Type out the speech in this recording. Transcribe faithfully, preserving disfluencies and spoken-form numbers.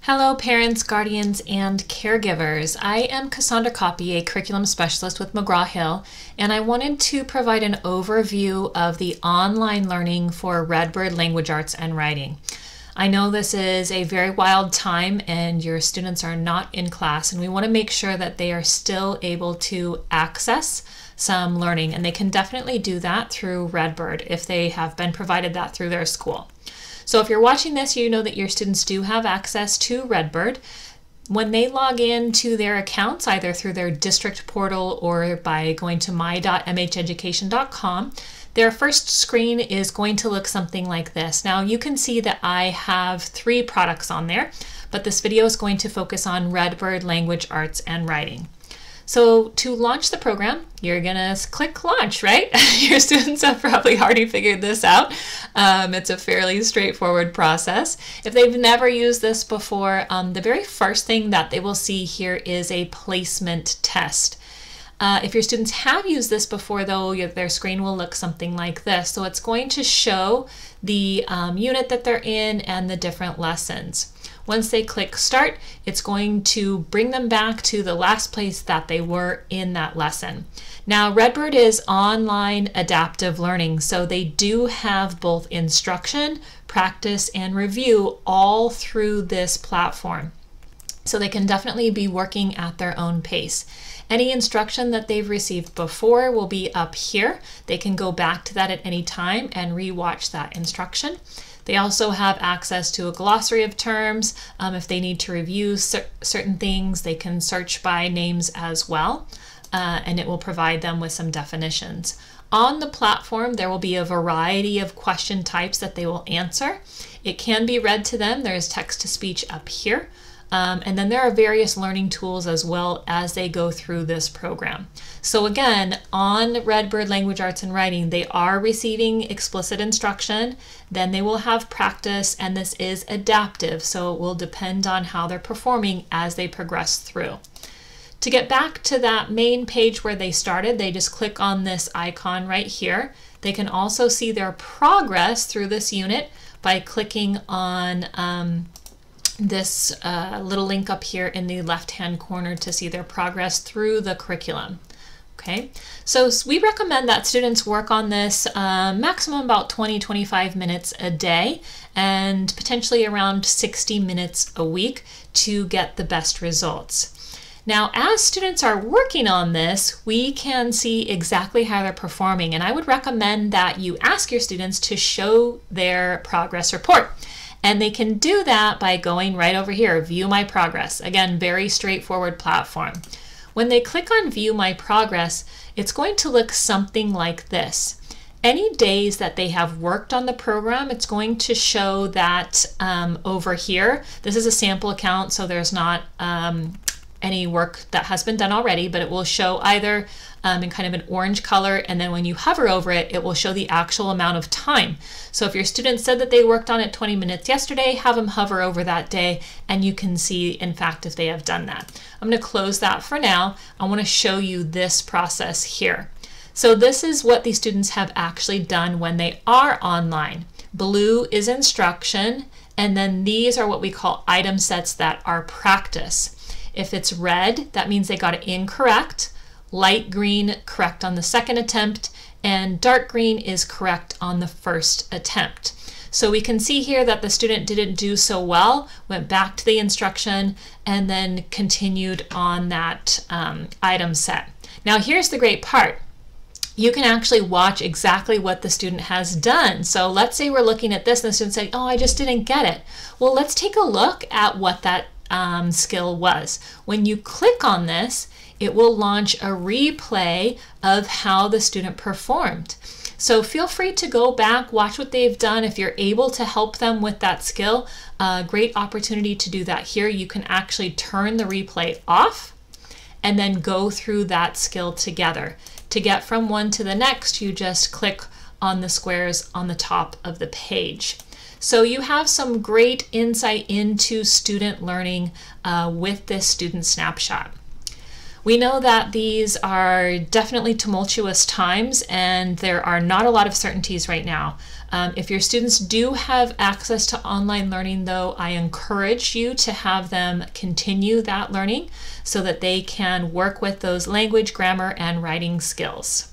Hello parents, guardians, and caregivers. I am Cassandra Copy, a curriculum specialist with McGraw-Hill, and I wanted to provide an overview of the online learning for Redbird Language Arts and Writing. I know this is a very wild time and your students are not in class, and we want to make sure that they are still able to access some learning, and they can definitely do that through Redbird if they have been provided that through their school. So if you're watching this, you know that your students do have access to Redbird. When they log in to their accounts, either through their district portal or by going to my dot m h education dot com, their first screen is going to look something like this. Now you can see that I have three products on there, but this video is going to focus on Redbird Language Arts and Writing. So to launch the program, you're gonna click launch, right? Your students have probably already figured this out. Um, it's a fairly straightforward process. If they've never used this before, um, the very first thing that they will see here is a placement test. Uh, if your students have used this before though, their screen will look something like this. So it's going to show the um, unit that they're in and the different lessons. Once they click start, it's going to bring them back to the last place that they were in that lesson. Now, Redbird is online adaptive learning, so they do have both instruction, practice, and review all through this platform. So they can definitely be working at their own pace. Any instruction that they've received before will be up here. They can go back to that at any time and re-watch that instruction. They also have access to a glossary of terms. Um, if they need to review cer certain things, they can search by names as well, uh, and it will provide them with some definitions. On the platform, there will be a variety of question types that they will answer. It can be read to them. There's text-to-speech up here. Um, and then there are various learning tools as well as they go through this program. So again, on Redbird Language Arts and Writing, they are receiving explicit instruction, then they will have practice, and this is adaptive, so it will depend on how they're performing as they progress through. To get back to that main page where they started, they just click on this icon right here. They can also see their progress through this unit by clicking on um, this uh, little link up here in the left-hand corner to see their progress through the curriculum. Okay, so we recommend that students work on this uh, maximum about twenty to twenty-five minutes a day and potentially around sixty minutes a week to get the best results. Now, as students are working on this, we can see exactly how they're performing, and I would recommend that you ask your students to show their progress report. And they can do that by going right over here, View My Progress. Again, very straightforward platform. When they click on View My Progress, it's going to look something like this. Any days that they have worked on the program, it's going to show that um, over here. This is a sample account, so there's not um, any work that has been done already, but it will show either um, in kind of an orange color, and then when you hover over it, it will show the actual amount of time. So if your student said that they worked on it twenty minutes yesterday, have them hover over that day, and you can see, in fact, if they have done that. I'm going to close that for now. I want to show you this process here. So this is what the students have actually done when they are online. Blue is instruction, and then these are what we call item sets that are practice. If it's red, that means they got it incorrect. Light green, correct on the second attempt, and dark green is correct on the first attempt. So we can see here that the student didn't do so well, went back to the instruction, and then continued on that um, item set. Now here's the great part. You can actually watch exactly what the student has done. So let's say we're looking at this and the student said, oh, I just didn't get it. Well, let's take a look at what that um, skill was. When you click on this, it will launch a replay of how the student performed. So feel free to go back, watch what they've done. If you're able to help them with that skill, a great opportunity to do that here. You can actually turn the replay off and then go through that skill together. To get from one to the next, you just click on the squares on the top of the page. So you have some great insight into student learning uh, with this student snapshot. We know that these are definitely tumultuous times and there are not a lot of certainties right now. Um, if your students do have access to online learning though, I encourage you to have them continue that learning so that they can work with those language, grammar, and writing skills.